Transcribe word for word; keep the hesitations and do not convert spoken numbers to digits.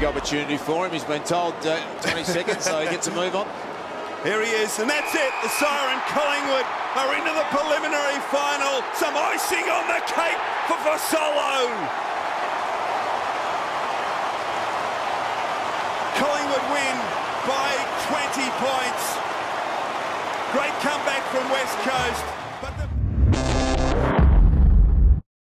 big opportunity for him. He's been told uh, twenty seconds, so he gets a move on. Here he is, and that's it. The siren, Collingwood, are into the preliminary final. Some icing on the cake for Fasolo. Collingwood win by twenty points. Great comeback from West Coast.